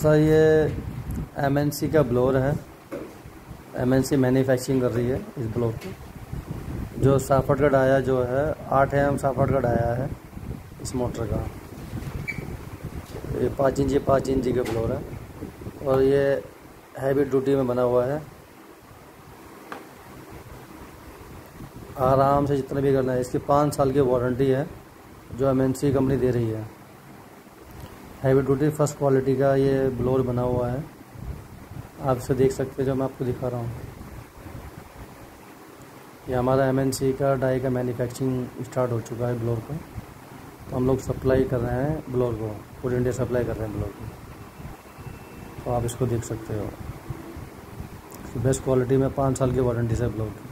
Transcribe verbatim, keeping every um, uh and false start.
Sir ये MNC का blower है। एमएनसी मैन्युफैक्चरिंग कर रही है इस ब्लोअर की। जो साफट का डाया जो है आठ एम साफट का डाया है इस मोटर का। ये पाँच इंची पाँच इंची का ब्लोअर है और ये हैवी ड्यूटी में बना हुआ है। आराम से जितना भी करना है। इसकी पाँच साल की वारंटी है जो एमएनसी कंपनी दे रही है। हैवी ड्यूटी फर्स्ट क्वालिटी का ये ब्लोअर बना हुआ है। आप इसे देख सकते हैं जो मैं आपको दिखा रहा हूँ। ये हमारा एमएनसी का डाई का मैन्युफैक्चरिंग स्टार्ट हो चुका है ब्लोअर को। तो हम लोग सप्लाई कर रहे हैं ब्लोअर को, पूरे इंडिया सप्लाई कर रहे हैं ब्लोअर को। तो आप इसको देख सकते हो। बेस्ट क्वालिटी में पाँच साल की वारंटी से ब्लोअर की।